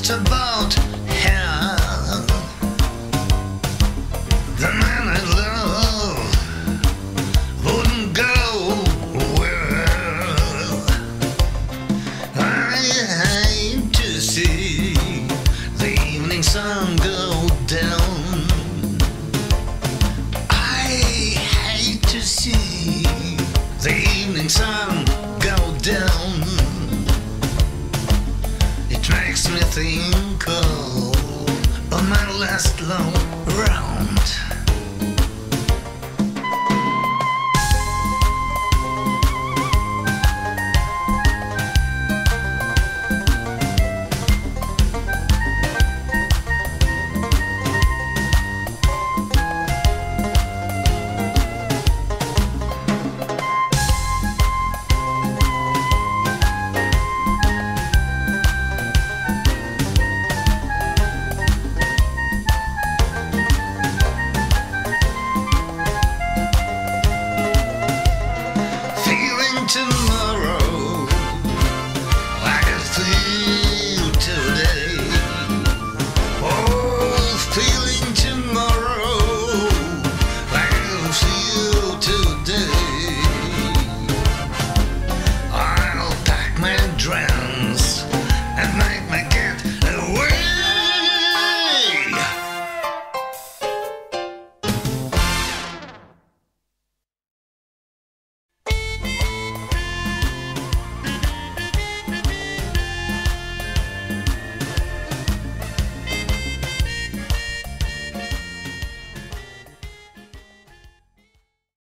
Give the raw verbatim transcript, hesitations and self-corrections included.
thought about her, the man I love wouldn't go well. I hate to see the evening sun go down. I hate to see the evening sun go down. It makes me think of my last long round.